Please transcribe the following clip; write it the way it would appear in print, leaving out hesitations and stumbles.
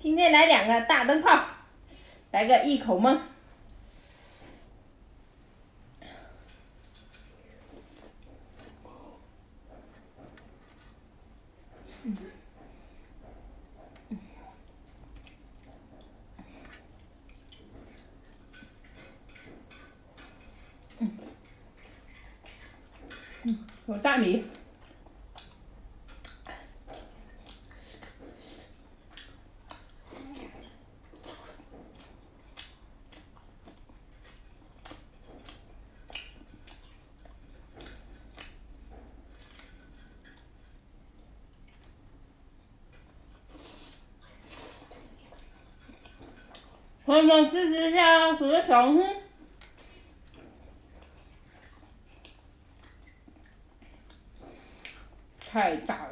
今天来2个大灯泡，来个一口闷。有大米。朋友们支持一下，我的小红书。太大了。